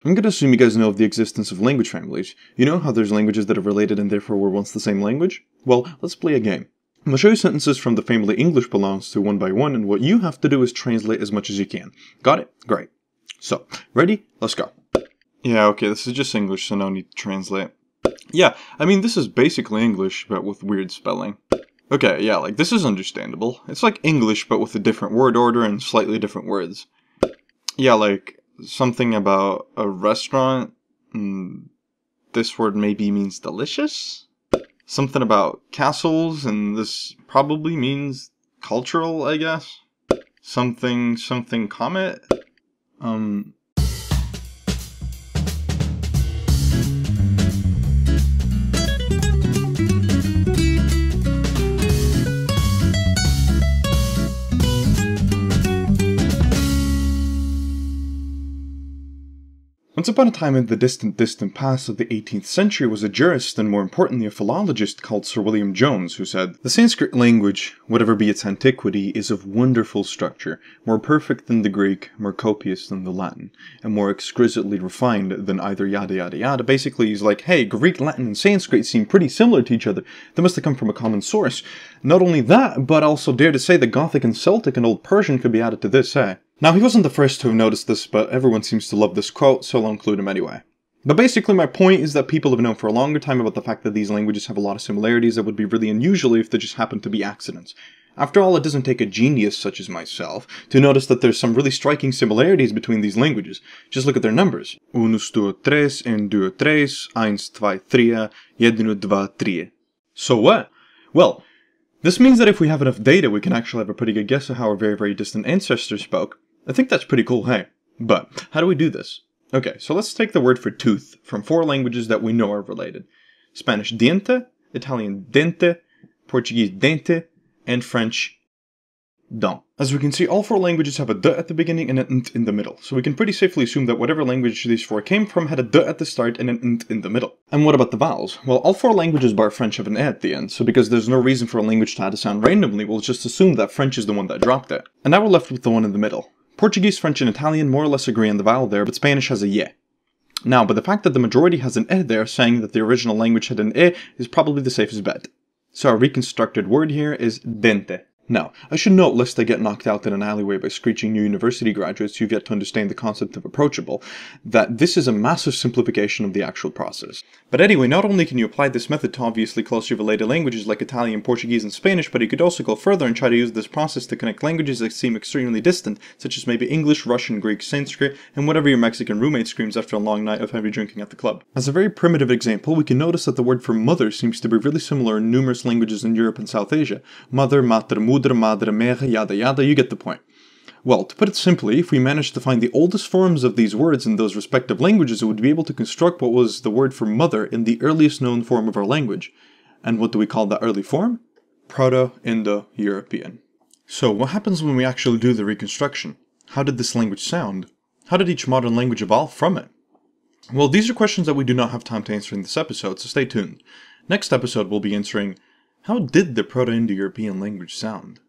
I'm going to assume you guys know of the existence of language families. You know how there's languages that are related and therefore were once the same language? Well, let's play a game. I'm going to show you sentences from the family English belongs to one by one, and what you have to do is translate as much as you can. Got it? Great. So, ready? Let's go. Yeah, okay, this is just English, so no need to translate. Yeah, I mean, this is basically English, but with weird spelling. Okay, yeah, like, this is understandable. It's like English, but with a different word order and slightly different words. Yeah, like, something about a restaurant. This word maybe means delicious? Something about castles, and this probably means cultural, I guess? Something comet? Once upon a time in the distant past of the 18th century was a jurist and more importantly a philologist called Sir William Jones who said, "The Sanskrit language, whatever be its antiquity, is of wonderful structure, more perfect than the Greek, more copious than the Latin, and more exquisitely refined than either yada yada yada." Basically he's like, hey, Greek, Latin, and Sanskrit seem pretty similar to each other. They must have come from a common source. Not only that, but also dare to say that Gothic and Celtic and Old Persian could be added to this, eh? Now, he wasn't the first to have noticed this, but everyone seems to love this quote, so I'll include him anyway. But basically, my point is that people have known for a longer time about the fact that these languages have a lot of similarities that would be really unusual if they just happened to be accidents. After all, it doesn't take a genius such as myself to notice that there's some really striking similarities between these languages. Just look at their numbers. Unus, duo, tres, en, duo, tres, eins, zwei, tria, jedno, dva, trie. So what? Well, this means that if we have enough data, we can actually have a pretty good guess of how our very, very distant ancestors spoke. I think that's pretty cool, hey? But, how do we do this? Okay, so let's take the word for tooth from 4 languages that we know are related. Spanish diente, Italian dente, Portuguese dente, and French dent. As we can see, all 4 languages have a d at the beginning and an nt in the middle, so we can pretty safely assume that whatever language these 4 came from had a d at the start and an nt in the middle. And what about the vowels? Well, all 4 languages bar French have an e at the end, so because there's no reason for a language to add a sound randomly, we'll just assume that French is the one that dropped it. And now we're left with the one in the middle. Portuguese, French, and Italian more or less agree on the vowel there, but Spanish has a ye. Now, but the fact that the majority has an e there, saying that the original language had an e, is probably the safest bet. So our reconstructed word here is dente. Now, I should note, lest I get knocked out in an alleyway by screeching new university graduates who've yet to understand the concept of approachable, that this is a massive simplification of the actual process. But anyway, not only can you apply this method to obviously closely related languages like Italian, Portuguese, and Spanish, but you could also go further and try to use this process to connect languages that seem extremely distant, such as maybe English, Russian, Greek, Sanskrit, and whatever your Mexican roommate screams after a long night of heavy drinking at the club. As a very primitive example, we can notice that the word for mother seems to be really similar in numerous languages in Europe and South Asia. Mother, mater, mudra, madre, mere, yada yada, you get the point. Well, to put it simply, if we managed to find the oldest forms of these words in those respective languages, we would be able to construct what was the word for mother in the earliest known form of our language. And what do we call that early form? Proto-Indo-European. So, what happens when we actually do the reconstruction? How did this language sound? How did each modern language evolve from it? Well, these are questions that we do not have time to answer in this episode, so stay tuned. Next episode we'll be answering, how did the Proto-Indo-European language sound?